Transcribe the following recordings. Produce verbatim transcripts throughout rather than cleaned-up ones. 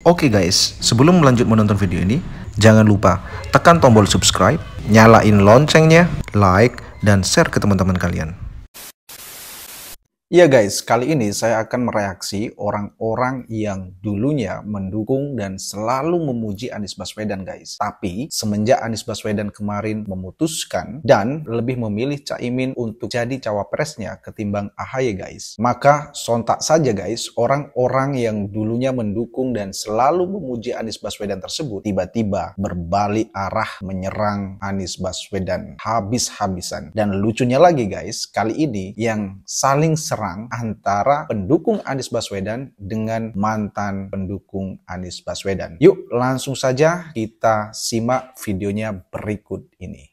Oke guys, sebelum melanjut menonton video ini, jangan lupa tekan tombol subscribe, nyalain loncengnya, like, dan share ke teman-teman kalian. Ya guys, kali ini saya akan mereaksi orang-orang yang dulunya mendukung dan selalu memuji Anies Baswedan guys. Tapi semenjak Anies Baswedan kemarin memutuskan dan lebih memilih Caimin untuk jadi cawapresnya ketimbang A H Y guys, maka sontak saja guys, orang-orang yang dulunya mendukung dan selalu memuji Anies Baswedan tersebut tiba-tiba berbalik arah menyerang Anies Baswedan habis-habisan. Dan lucunya lagi guys, kali ini yang saling serang antara pendukung Anies Baswedan dengan mantan pendukung Anies Baswedan. Yuk langsung saja kita simak videonya berikut ini.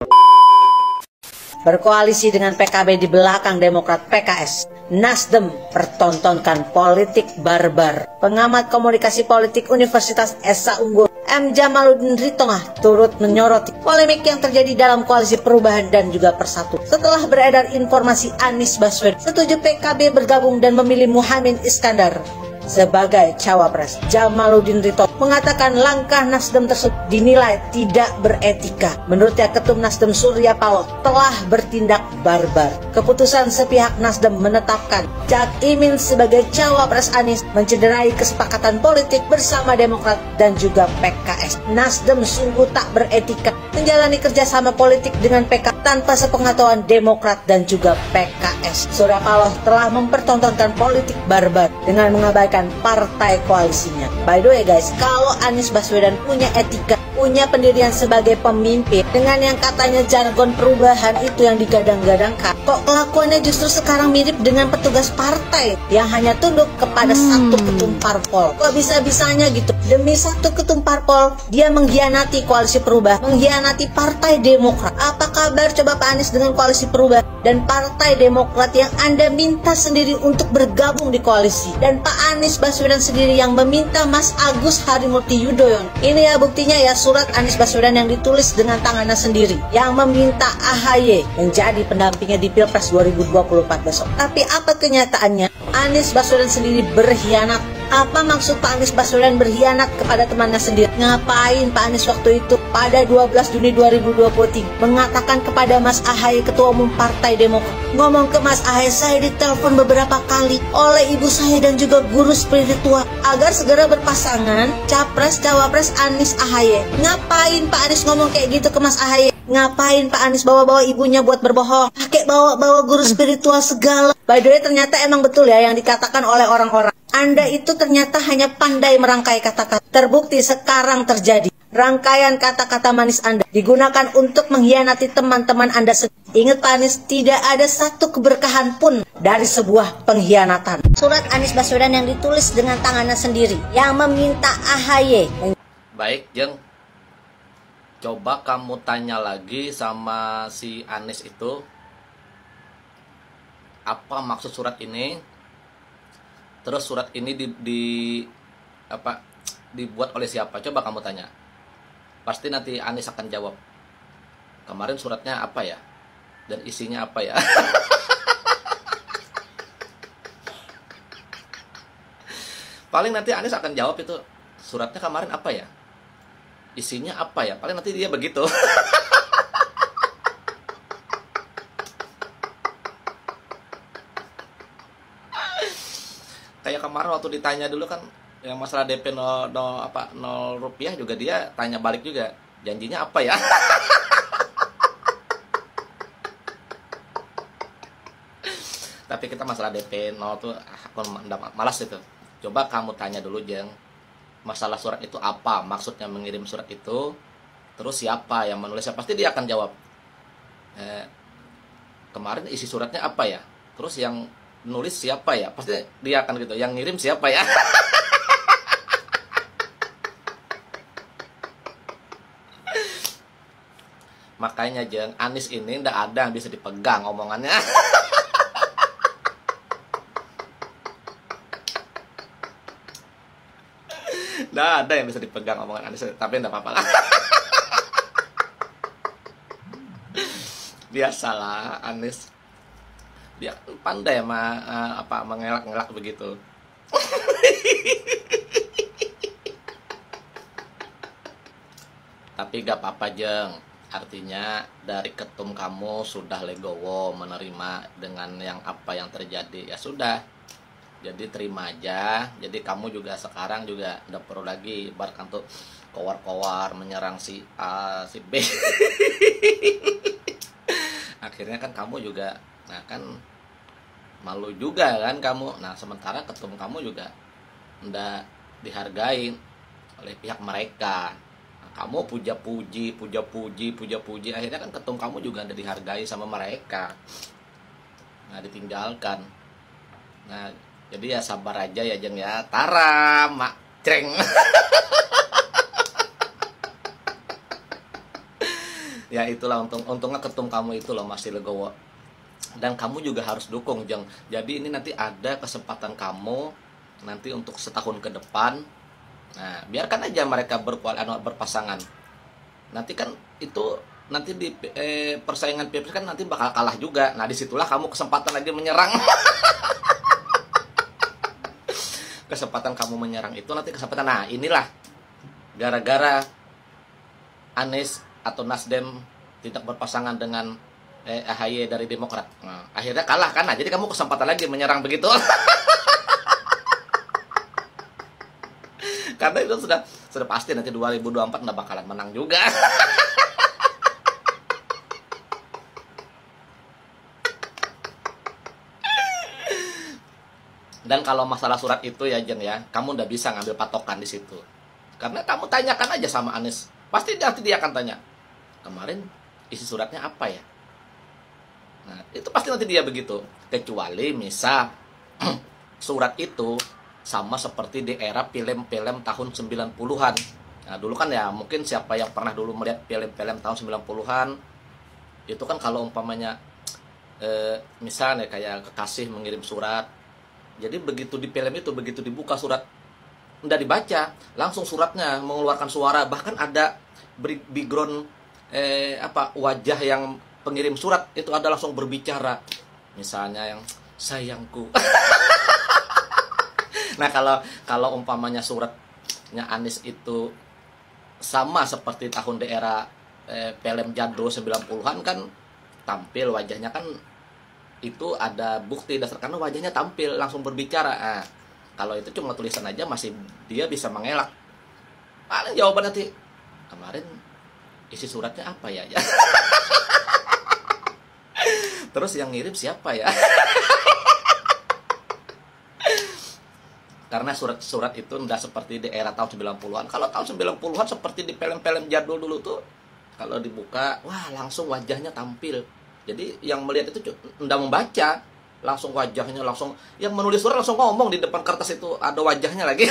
Berkoalisi dengan P K B di belakang Demokrat P K S, Nasdem pertontonkan politik barbar. Pengamat komunikasi politik Universitas Esa Unggul M. Jamaluddin Ritonga turut menyoroti polemik yang terjadi dalam koalisi perubahan dan juga Persatu. Setelah beredar informasi Anies Baswedan setuju P K B bergabung dan memilih Muhaimin Iskandar sebagai cawapres, Jamaluddin Ritonga mengatakan langkah Nasdem tersebut dinilai tidak beretika. Menurutnya Ketum Nasdem Surya Paloh telah bertindak barbar. Keputusan sepihak Nasdem menetapkan Caimin sebagai cawapres Anies mencederai kesepakatan politik bersama Demokrat dan juga P K S. Nasdem sungguh tak beretika menjalani kerjasama politik dengan P K S tanpa sepengetahuan Demokrat dan juga P K S. Surya Paloh telah mempertontonkan politik barbar dengan mengabaikan partai koalisinya. By the way guys, kalau Anies Baswedan punya etika, punya pendirian sebagai pemimpin, dengan yang katanya jargon perubahan itu yang digadang-gadangkan, kok kelakuannya justru sekarang mirip dengan petugas partai yang hanya tunduk kepada hmm. satu ketum parpol. Kok bisa-bisanya gitu, demi satu ketum parpol dia mengkhianati koalisi perubahan, mengkhianati partai Demokrat. Apa kabar coba Pak Anies dengan koalisi perubahan dan partai Demokrat yang Anda minta sendiri untuk bergabung di koalisi, dan Pak Anies Baswedan sendiri yang meminta Mas Agus Harimurti Yudhoyono. Ini ya buktinya ya, surat Anies Baswedan yang ditulis dengan tangannya sendiri yang meminta A H Y menjadi pendampingnya di Pilpres dua ribu dua puluh empat besok. Tapi apa kenyataannya? Anies Baswedan sendiri berkhianat. Apa maksud Pak Anies Baswedan berkhianat kepada temannya sendiri? Ngapain Pak Anies waktu itu pada dua belas Juni dua ribu dua puluh tiga mengatakan kepada Mas A H Y, Ketua Umum Partai Demokrat, ngomong ke Mas A H Y, saya ditelepon beberapa kali oleh ibu saya dan juga guru spiritual agar segera berpasangan capres cawapres Anies A H Y. Ngapain Pak Anies ngomong kayak gitu ke Mas A H Y? Ngapain Pak Anies bawa-bawa ibunya buat berbohong? Pakai bawa-bawa guru spiritual segala. By the way, ternyata emang betul ya yang dikatakan oleh orang-orang. Anda itu ternyata hanya pandai merangkai kata-kata. Terbukti sekarang terjadi. Rangkaian kata-kata manis Anda digunakan untuk mengkhianati teman-teman Anda sendiri. Ingat Pak Anies, tidak ada satu keberkahan pun dari sebuah pengkhianatan. Surat Anies Baswedan yang ditulis dengan tangannya sendiri yang meminta A H Y. Baik, Jeng. Coba kamu tanya lagi sama si Anies itu, apa maksud surat ini? Terus surat ini di, di apa dibuat oleh siapa? Coba kamu tanya. Pasti nanti Anies akan jawab. Kemarin suratnya apa ya? Dan isinya apa ya? Paling nanti Anies akan jawab itu, suratnya kemarin apa ya? Isinya apa ya? Paling nanti dia begitu. Kayak kemarin waktu ditanya dulu kan yang masalah D P nol, nol apa nol rupiah juga dia tanya balik juga, janjinya apa ya? Tapi kita masalah D P nol tuh aku malas itu. Coba kamu tanya dulu Jeng, masalah surat itu apa, maksudnya mengirim surat itu, terus siapa yang menulisnya, pasti dia akan jawab. Eh, kemarin isi suratnya apa ya? Terus yang nulis siapa ya? Pasti dia akan gitu. Yang ngirim siapa ya? Makanya Jeng, Anies ini ndak ada yang bisa dipegang omongannya. Nggak ada yang bisa dipegang omongan Anies, tapi nggak apa-apa lah. Biasalah Anies, dia pandai mah uh, apa mengelak-ngelak begitu. Tapi gak apa-apa Jeng, artinya dari ketum kamu sudah legowo menerima dengan yang apa yang terjadi, ya sudah, jadi terima aja. Jadi kamu juga sekarang juga udah perlu lagi ibaratkan tuh kowar-kowar menyerang si A, si B. Akhirnya kan kamu juga, nah kan malu juga kan kamu. Nah sementara ketum kamu juga ndak dihargai oleh pihak mereka. Nah, kamu puja-puji, puja-puji, puja-puji, akhirnya kan ketum kamu juga ndak dihargai sama mereka. Nah ditinggalkan. Nah jadi ya sabar aja ya Jeng ya. Tara mak ceng. Ya itulah untung untungnya ketum kamu itu loh masih legowo. Dan kamu juga harus dukung Jeng. Jadi ini nanti ada kesempatan kamu nanti untuk setahun ke depan. Nah biarkan aja mereka berkual anu berpasangan. Nanti kan itu nanti di eh, persaingan pilpres kan nanti bakal kalah juga. Nah disitulah kamu kesempatan lagi menyerang. Kesempatan kamu menyerang itu nanti kesempatan. Nah inilah gara-gara Anies atau Nasdem tidak berpasangan dengan eh, A H Y dari Demokrat. Nah, akhirnya kalah kan. Nah, jadi kamu kesempatan lagi menyerang begitu. Karena itu sudah sudah pasti nanti dua ribu dua puluh empat nggak bakalan menang juga. Dan kalau masalah surat itu ya Jen ya, kamu udah bisa ngambil patokan di situ. Karena kamu tanyakan aja sama Anies, pasti nanti dia akan tanya, kemarin isi suratnya apa ya? Nah, itu pasti nanti dia begitu. Kecuali misal surat itu sama seperti di era film-film tahun sembilan puluhan. Nah, dulu kan ya mungkin siapa yang pernah dulu melihat film-film tahun sembilan puluhan, itu kan kalau umpamanya eh, misalnya kayak kekasih mengirim surat. Jadi begitu di film itu, begitu dibuka surat, nggak dibaca, langsung suratnya mengeluarkan suara. Bahkan ada background eh, apa wajah yang pengirim surat itu ada langsung berbicara. Misalnya yang sayangku. Nah kalau kalau umpamanya suratnya Anies itu sama seperti tahun di era eh, film jadul sembilan puluhan kan tampil wajahnya kan itu ada bukti dasar karena wajahnya tampil langsung berbicara. Nah, kalau itu cuma tulisan aja masih dia bisa mengelak. Paling jawaban nanti kemarin isi suratnya apa ya? Ya. Terus yang ngirim siapa ya? Karena surat-surat itu enggak seperti di era tahun sembilan puluhan. Kalau tahun sembilan puluhan seperti di film-film jadul dulu tuh, kalau dibuka, wah langsung wajahnya tampil. Jadi yang melihat itu enggak membaca, langsung wajahnya langsung, yang menulis surat langsung ngomong di depan kertas itu ada wajahnya lagi.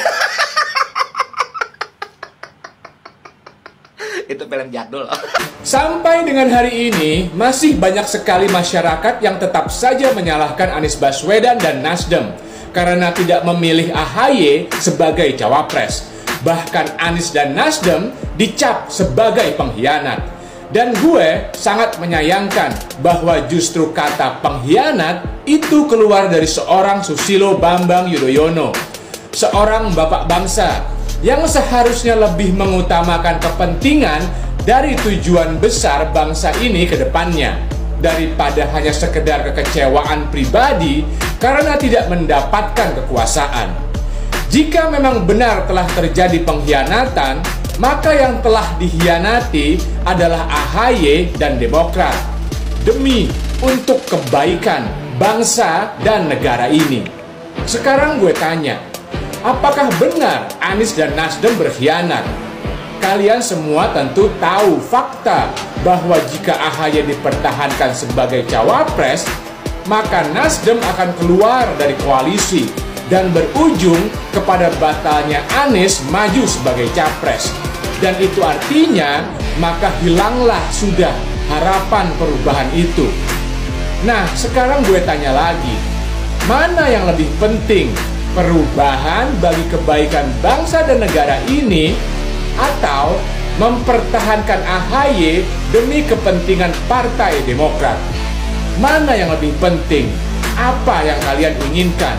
Itu film jadul. Sampai dengan hari ini, masih banyak sekali masyarakat yang tetap saja menyalahkan Anies Baswedan dan Nasdem karena tidak memilih A H Y sebagai cawapres. Bahkan Anies dan Nasdem dicap sebagai pengkhianat. Dan gue sangat menyayangkan bahwa justru kata pengkhianat itu keluar dari seorang Susilo Bambang Yudhoyono, seorang bapak bangsa yang seharusnya lebih mengutamakan kepentingan dari tujuan besar bangsa ini ke depannya, daripada hanya sekedar kekecewaan pribadi karena tidak mendapatkan kekuasaan. Jika memang benar telah terjadi pengkhianatan, maka yang telah dikhianati adalah A H Y dan Demokrat demi untuk kebaikan bangsa dan negara ini. Sekarang gue tanya, apakah benar Anies dan Nasdem berkhianat? Kalian semua tentu tahu fakta bahwa jika A H Y dipertahankan sebagai cawapres, maka Nasdem akan keluar dari koalisi dan berujung kepada batalnya Anies maju sebagai capres. Dan itu artinya maka hilanglah sudah harapan perubahan itu. Nah, sekarang gue tanya lagi, mana yang lebih penting? Perubahan bagi kebaikan bangsa dan negara ini, atau mempertahankan A H Y demi kepentingan Partai Demokrat? Mana yang lebih penting? Apa yang kalian inginkan?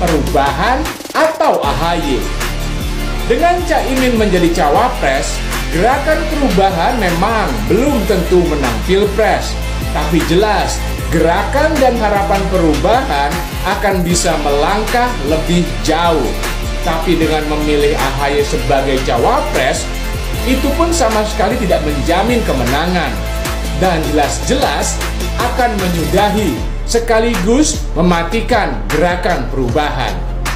Perubahan atau A H Y? Dengan Caimin menjadi cawapres, Gerakan Perubahan memang belum tentu menang Pilpres, tapi jelas Gerakan dan Harapan Perubahan akan bisa melangkah lebih jauh. Tapi dengan memilih A H Y sebagai cawapres, itu pun sama sekali tidak menjamin kemenangan. Dan jelas-jelas akan menyudahi sekaligus mematikan Gerakan Perubahan.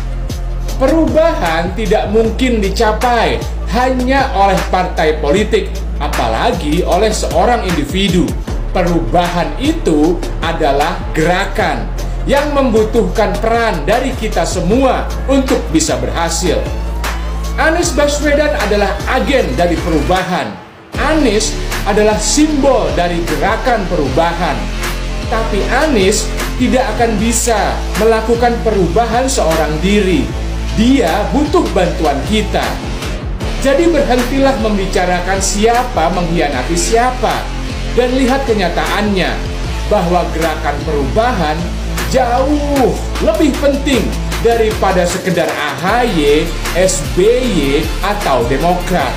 Perubahan tidak mungkin dicapai hanya oleh partai politik, apalagi oleh seorang individu. Perubahan itu adalah gerakan yang membutuhkan peran dari kita semua untuk bisa berhasil. Anies Baswedan adalah agen dari perubahan. Anies adalah simbol dari gerakan perubahan. Tapi Anies tidak akan bisa melakukan perubahan seorang diri. Dia butuh bantuan kita. Jadi berhentilah membicarakan siapa mengkhianati siapa, dan lihat kenyataannya bahwa gerakan perubahan jauh lebih penting daripada sekedar A H Y, S B Y, atau Demokrat.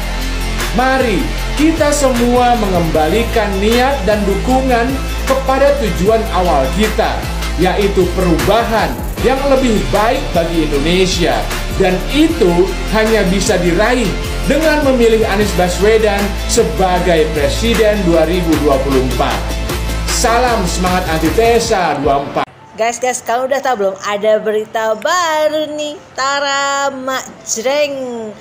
Mari kita semua mengembalikan niat dan dukungan kepada tujuan awal kita, yaitu perubahan yang lebih baik bagi Indonesia. Dan itu hanya bisa diraih dengan memilih Anies Baswedan sebagai Presiden dua ribu dua puluh empat. Salam semangat antitesa dua puluh empat. Guys, guys, kamu udah tahu belum? Ada berita baru nih. Tara mak jreng.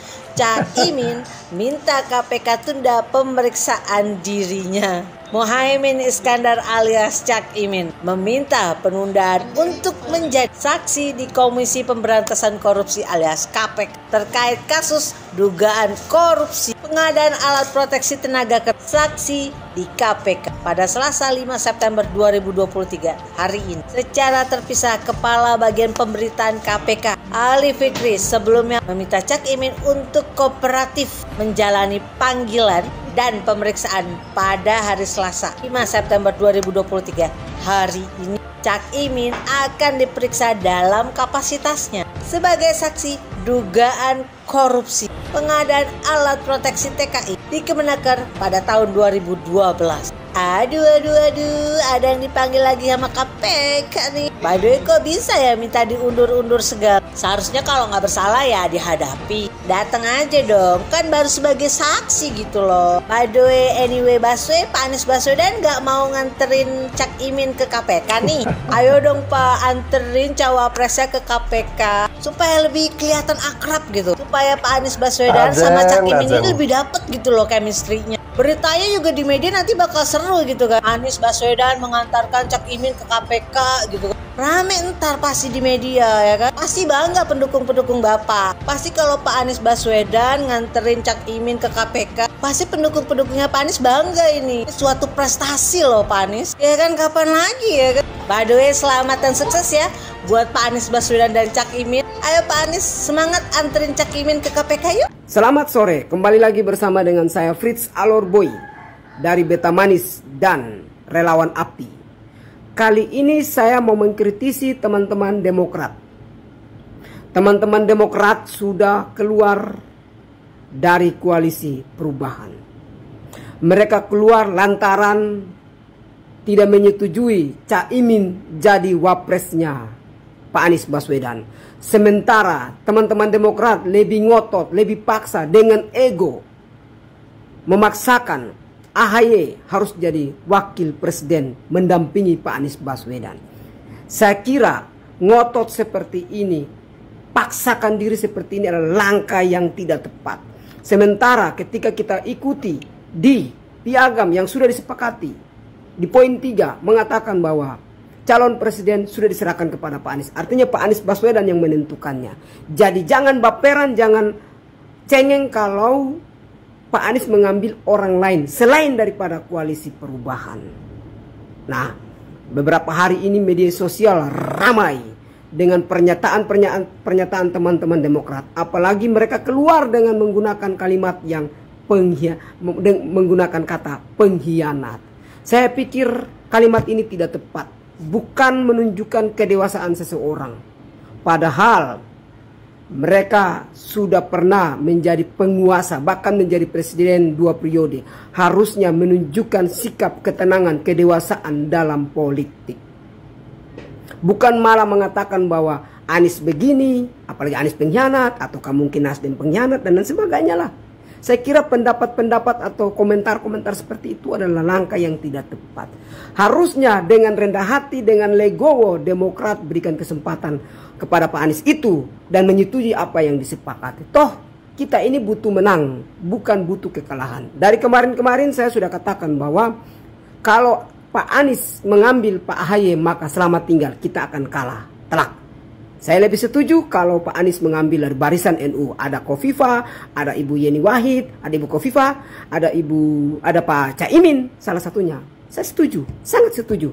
Cak Imin minta K P K tunda pemeriksaan dirinya. Muhaimin Iskandar alias Cak Imin meminta penundaan untuk menjadi saksi di Komisi Pemberantasan Korupsi alias K P K terkait kasus dugaan korupsi pengadaan alat proteksi tenaga kerja saksi di K P K pada Selasa lima September dua ribu dua puluh tiga hari ini. Secara terpisah, Kepala Bagian Pemberitaan K P K Ali Fikri sebelumnya meminta Cak Imin untuk kooperatif menjalani panggilan dan pemeriksaan pada hari Selasa lima September dua ribu dua puluh tiga. Hari ini Cak Imin akan diperiksa dalam kapasitasnya sebagai saksi dugaan korupsi pengadaan alat proteksi T K I di Kemenaker pada tahun dua ribu dua belas. Aduh, aduh, aduh, ada yang dipanggil lagi sama K P K nih. By the way, kok bisa ya minta diundur-undur segala? Seharusnya kalau nggak bersalah ya dihadapi. Datang aja dong, kan baru sebagai saksi gitu loh. By the way, anyway, Baswe, Pak Anies Baswedan nggak mau nganterin Cak Imin ke K P K nih. Ayo dong Pak, anterin cawapresnya ke K P K supaya lebih kelihatan akrab gitu. Supaya Pak Anies Baswedan Adem, sama Cak Imin adem. ini lebih dapet gitu loh chemistry-nya. Beritanya juga di media nanti bakal seru gitu kan. Anies Baswedan mengantarkan Cak Imin ke K P K gitu kan. Rame ntar pasti di media ya kan. Pasti bangga pendukung-pendukung Bapak. Pasti kalau Pak Anies Baswedan nganterin Cak Imin ke K P K, pasti pendukung-pendukungnya Pak Anies bangga ini. Suatu prestasi loh Pak Anies. Ya kan, kapan lagi ya kan. By the way, selamat dan sukses ya buat Pak Anies Baswedan dan Cak Imin. Ayo Pak Anies, semangat anterin Cak Imin ke K P K yuk. Selamat sore, kembali lagi bersama dengan saya Fritz Alorboy dari Beta Manis dan Relawan Api. Kali ini saya mau mengkritisi teman-teman Demokrat. Teman-teman Demokrat sudah keluar dari koalisi perubahan. Mereka keluar lantaran tidak menyetujui Cak Imin jadi wapresnya Pak Anies Baswedan. Sementara teman-teman Demokrat lebih ngotot, lebih paksa dengan ego memaksakan A H Y harus jadi wakil presiden mendampingi Pak Anies Baswedan. Saya kira ngotot seperti ini, paksakan diri seperti ini adalah langkah yang tidak tepat. Sementara ketika kita ikuti di piagam yang sudah disepakati di poin tiga mengatakan bahwa calon presiden sudah diserahkan kepada Pak Anies. Artinya Pak Anies Baswedan yang menentukannya. Jadi jangan baperan, jangan cengeng kalau Pak Anies mengambil orang lain selain daripada koalisi perubahan. Nah, beberapa hari ini media sosial ramai dengan pernyataan-pernyataan pernyataan teman-teman Demokrat. Apalagi mereka keluar dengan menggunakan kalimat yang penghia, menggunakan kata pengkhianat. Saya pikir kalimat ini tidak tepat. Bukan menunjukkan kedewasaan seseorang. Padahal Mereka sudah pernah menjadi penguasa, bahkan menjadi presiden dua periode. Harusnya menunjukkan sikap ketenangan, kedewasaan dalam politik. Bukan malah mengatakan bahwa Anies begini, apalagi Anies pengkhianat, ataukah mungkin Nasdem pengkhianat, dan lain sebagainya lah. Saya kira pendapat-pendapat atau komentar-komentar seperti itu adalah langkah yang tidak tepat. Harusnya dengan rendah hati, dengan legowo, Demokrat berikan kesempatan kepada Pak Anies itu dan menyetujui apa yang disepakati. Toh kita ini butuh menang, bukan butuh kekalahan. Dari kemarin-kemarin saya sudah katakan bahwa kalau Pak Anies mengambil Pak A H Y, maka selamat tinggal, kita akan kalah telak. Saya lebih setuju kalau Pak Anies mengambil dari barisan N U. Ada Kofifa, ada Ibu Yeni Wahid, ada Ibu Kofifa, ada Ibu, ada Pak Caimin, salah satunya. Saya setuju, sangat setuju.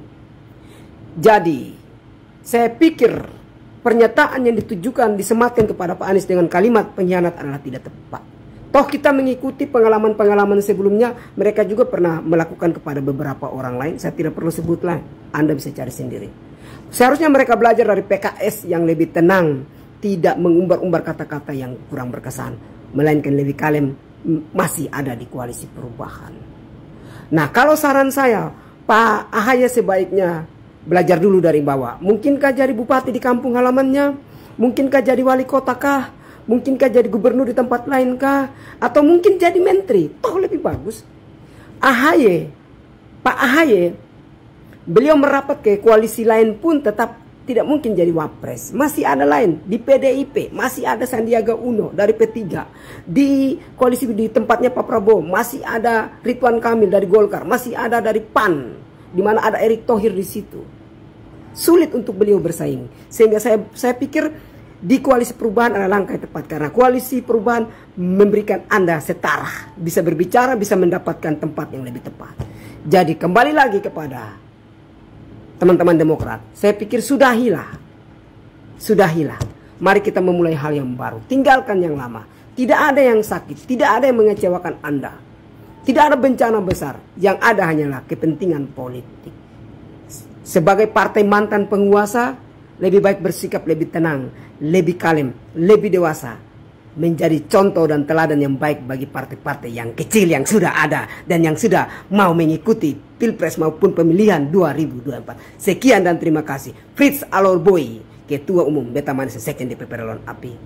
Jadi, saya pikir pernyataan yang ditujukan, disematkan kepada Pak Anies dengan kalimat pengkhianat adalah tidak tepat. Toh kita mengikuti pengalaman-pengalaman sebelumnya, mereka juga pernah melakukan kepada beberapa orang lain. Saya tidak perlu sebutlah, Anda bisa cari sendiri. Seharusnya mereka belajar dari P K S yang lebih tenang, tidak mengumbar-umbar kata-kata yang kurang berkesan, melainkan lebih kalem, masih ada di koalisi perubahan. Nah, kalau saran saya, Pak A H Y sebaiknya belajar dulu dari bawah. Mungkinkah jadi bupati di kampung halamannya? Mungkinkah jadi wali kota kah? Mungkinkah jadi gubernur di tempat lain kah? Atau mungkin jadi menteri? Toh lebih bagus. A H Y, Pak A H Y, beliau merapat ke koalisi lain pun tetap tidak mungkin jadi wapres. Masih ada lain di P D I P, masih ada Sandiaga Uno dari P tiga. Di koalisi di tempatnya Pak Prabowo masih ada Ridwan Kamil dari Golkar, masih ada dari P A N, di mana ada Erick Thohir di situ. Sulit untuk beliau bersaing. Sehingga saya saya pikir di koalisi perubahan adalah langkah yang tepat, karena koalisi perubahan memberikan Anda setara, bisa berbicara, bisa mendapatkan tempat yang lebih tepat. Jadi kembali lagi kepada teman-teman Demokrat, saya pikir sudahilah, sudahilah. Mari kita memulai hal yang baru, tinggalkan yang lama. Tidak ada yang sakit, tidak ada yang mengecewakan Anda, tidak ada bencana besar. Yang ada hanyalah kepentingan politik. Sebagai partai mantan penguasa, lebih baik bersikap lebih tenang, lebih kalem, lebih dewasa, menjadi contoh dan teladan yang baik bagi partai-partai yang kecil yang sudah ada dan yang sudah mau mengikuti Pilpres maupun pemilihan dua ribu dua puluh empat. Sekian dan terima kasih. Fritz Alorboy, Ketua Umum Beta Manis Sekjen D P P Relawan A P I.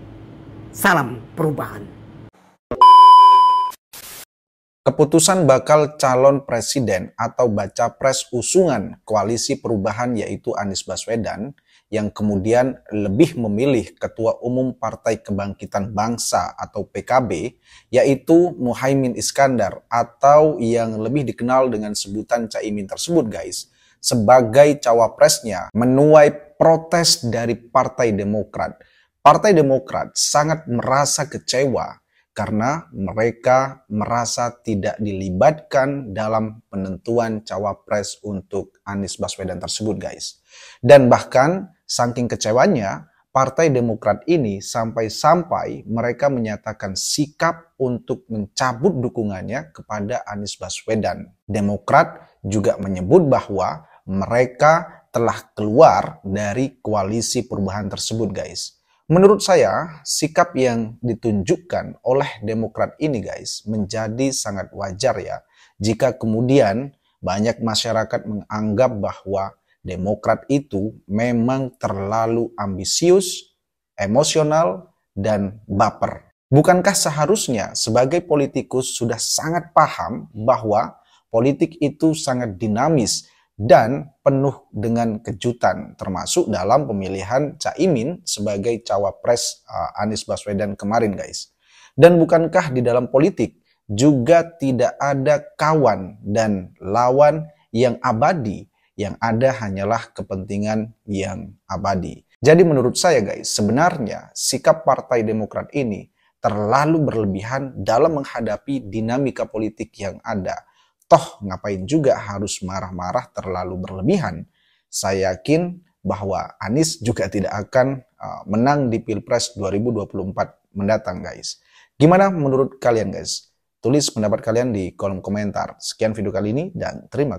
Salam perubahan. Keputusan bakal calon presiden atau baca pres usungan koalisi perubahan yaitu Anies Baswedan yang kemudian lebih memilih Ketua Umum Partai Kebangkitan Bangsa atau P K B yaitu Muhaimin Iskandar atau yang lebih dikenal dengan sebutan Caimin tersebut guys sebagai cawapresnya menuai protes dari Partai Demokrat. Partai Demokrat sangat merasa kecewa karena mereka merasa tidak dilibatkan dalam penentuan cawapres untuk Anies Baswedan tersebut guys. Dan bahkan saking kecewanya, Partai Demokrat ini sampai-sampai mereka menyatakan sikap untuk mencabut dukungannya kepada Anies Baswedan. Demokrat juga menyebut bahwa mereka telah keluar dari koalisi perubahan tersebut guys. Menurut saya, sikap yang ditunjukkan oleh Demokrat ini guys menjadi sangat wajar ya. Jika kemudian banyak masyarakat menganggap bahwa Demokrat itu memang terlalu ambisius, emosional, dan baper. Bukankah seharusnya sebagai politikus sudah sangat paham bahwa politik itu sangat dinamis dan penuh dengan kejutan, termasuk dalam pemilihan Caimin sebagai cawapres uh, Anies Baswedan kemarin guys. Dan bukankah di dalam politik juga tidak ada kawan dan lawan yang abadi, yang ada hanyalah kepentingan yang abadi. Jadi menurut saya guys, sebenarnya sikap Partai Demokrat ini terlalu berlebihan dalam menghadapi dinamika politik yang ada. Toh ngapain juga harus marah-marah terlalu berlebihan. Saya yakin bahwa Anies juga tidak akan uh, menang di Pilpres dua ribu dua puluh empat mendatang guys. Gimana menurut kalian guys? Tulis pendapat kalian di kolom komentar. Sekian video kali ini dan terima kasih.